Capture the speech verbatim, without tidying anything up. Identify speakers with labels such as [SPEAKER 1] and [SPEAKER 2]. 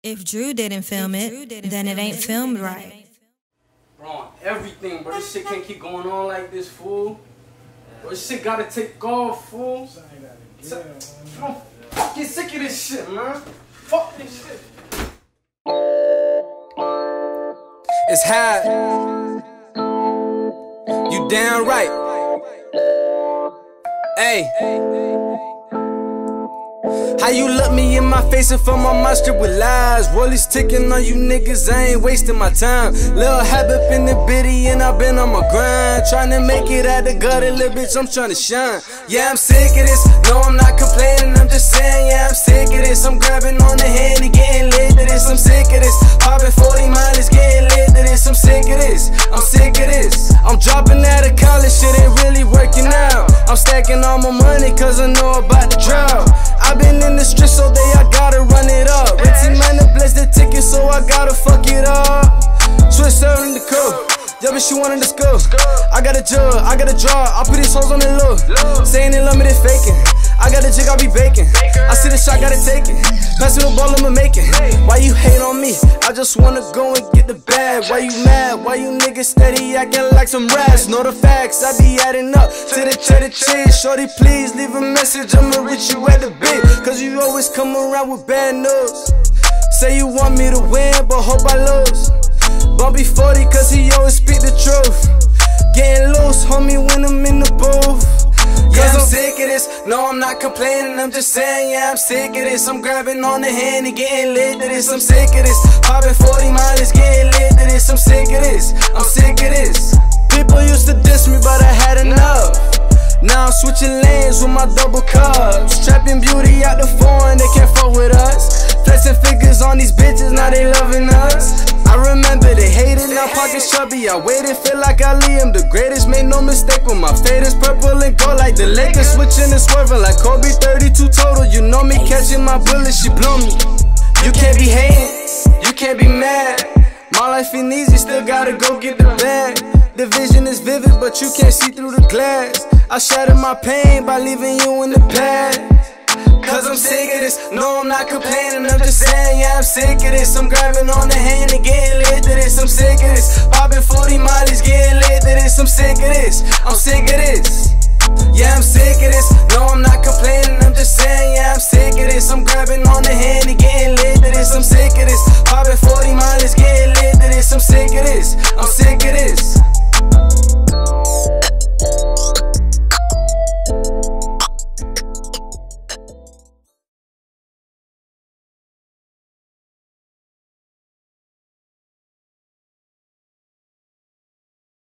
[SPEAKER 1] If Drew didn't film it, then it ain't filmed right.
[SPEAKER 2] Bro, on everything, bro. This shit can't keep going on like this, fool. Bro, this shit gotta take off, fool. I'm fucking sick of this shit, man. Fuck this shit.
[SPEAKER 3] It's H A B. You damn right. Hey. How you look me in my face and fill my mind stripped with lies? Rollies ticking on you niggas, I ain't wasting my time. Lil' H A B up in the bitty and I been on my grind, tryna make it out the gutter, little bitch, I'm tryna shine. Yeah, I'm sick of this, no I'm not complaining, I'm just saying, yeah, I'm sick of this. I'm grabbing on the hand and getting lit to this, I'm sick of this. Popping forty miles, getting lit to this, I'm sick of this, I'm sick of this. I'm dropping out of college, shit ain't really working out. I'm stacking all my money cause I know about the drought. I've been in the streets all day, I gotta run it up. Ritzy man to bless the ticket, so I gotta fuck it up. Switch her in the coat, yeah, but she wanted to go. I got a jug, I got a draw, I put these hoes on the low. Saying they love me, they faking. I got a jig, I be baking. I see the shot, gotta take it. Pass me the ball, I'ma make it. Why you hate on me? I just wanna go and get the bag. Why you mad? Why you niggas steady acting like some rats? Know the facts, I be adding up to the cheddar cheese. Shorty, please leave a message, I'ma reach you at the beat. Cause you always come around with bad news. Say you want me to win, but hope I lose. Bumpy forty cause he always speak the truth. Getting loose, homie, when I'm in the booth. Yeah, I'm sick of this, no I'm not complaining, I'm just saying, yeah, I'm sick of this. I'm grabbing on the hand and getting lit to this, I'm sick of this. Popping forty miles, getting lit to this, I'm sick of this, I'm sick of this. People used to diss me, but I had enough. Now I'm switching lanes with my double cups. Trapping beauty out the foreign, they can't fuck with us. Flexing figures on these bitches, now they loving us. I remember they hated, now pockets chubby. I waited, feel like Ali, I'm the greatest. Made no mistake with my fade is purple and gold like the Lakers. Switching and swerving like Kobe, thirty-two total. You know me, catching my bullet, she blow me. You can't be hating, you can't be mad. My life ain't easy, still gotta go get the bag. The vision is vivid, but you can't see through the glass. I shatter my pain by leaving you in the past. Cause I'm sick of this, no I'm not complaining, I'm just saying, yeah, I'm sick of this. I'm grabbing on the hand and getting lit to this, I'm sick of this. Popping forty miles, getting lit to this, I'm sick of this, I'm sick of this. Yeah, I'm sick of this, no I'm not complaining, I'm just saying, yeah, I'm sick of this. I'm grabbing on the hand and getting lit